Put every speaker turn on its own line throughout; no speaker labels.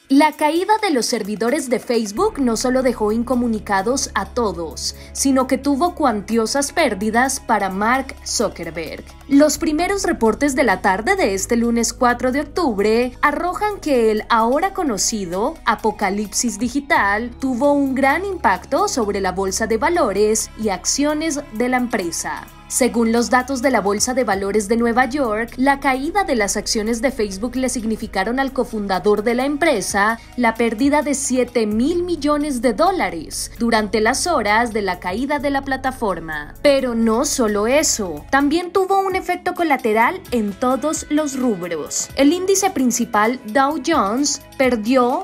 La caída de los servidores de Facebook no solo dejó incomunicados a todos, sino que tuvo cuantiosas pérdidas para Mark Zuckerberg. Los primeros reportes de la tarde de este lunes 4 de octubre arrojan que el ahora conocido apocalipsis digital tuvo un gran impacto sobre la bolsa de valores y acciones de la empresa. Según los datos de la Bolsa de Valores de Nueva York, la caída de las acciones de Facebook le significaron al cofundador de la empresa la pérdida de $7.000 millones durante las horas de la caída de la plataforma. Pero no solo eso, también tuvo un efecto colateral en todos los rubros. El índice principal Dow Jones perdió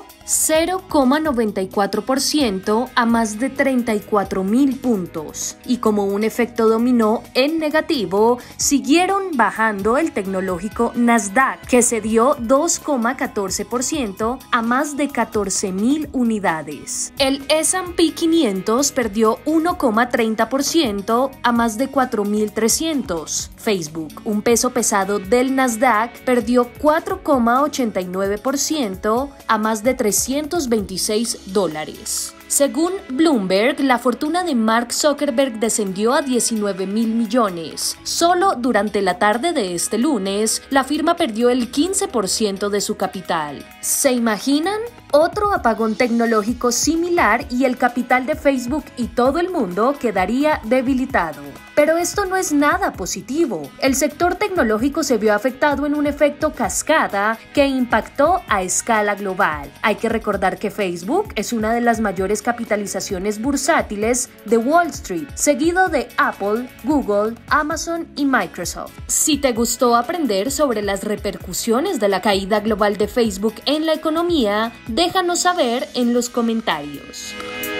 0,94% a más de 34.000 puntos, y como un efecto dominó en negativo, siguieron bajando el tecnológico Nasdaq, que cedió 2,14% a más de 14.000 unidades. El S&P 500 perdió 1,30% a más de 4.300. Facebook, un peso pesado del Nasdaq, perdió 4,89% a más de $326. Según Bloomberg, la fortuna de Mark Zuckerberg descendió a 19.000 millones. Solo durante la tarde de este lunes, la firma perdió el 15% de su capital. ¿Se imaginan? Otro apagón tecnológico similar y el capital de Facebook y todo el mundo quedaría debilitado. Pero esto no es nada positivo. El sector tecnológico se vio afectado en un efecto cascada que impactó a escala global. Hay que recordar que Facebook es una de las mayores capitalizaciones bursátiles de Wall Street, seguido de Apple, Google, Amazon y Microsoft. Si te gustó aprender sobre las repercusiones de la caída global de Facebook en la economía, déjanos saber en los comentarios.